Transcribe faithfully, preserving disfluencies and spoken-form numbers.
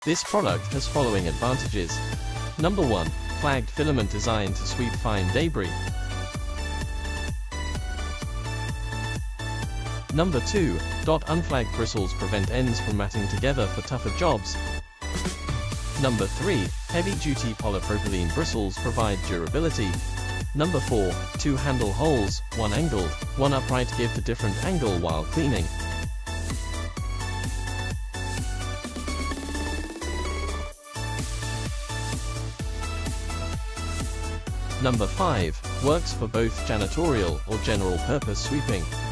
This product has following advantages. Number one. Flagged filament designed to sweep fine debris. Number two. Unflagged bristles prevent ends from matting together for tougher jobs. Number three. Heavy-duty polypropylene bristles provide durability. Number four. Two handle holes, one angled, one upright, give the different angle while cleaning. Number five. Works for both janitorial or general purpose sweeping.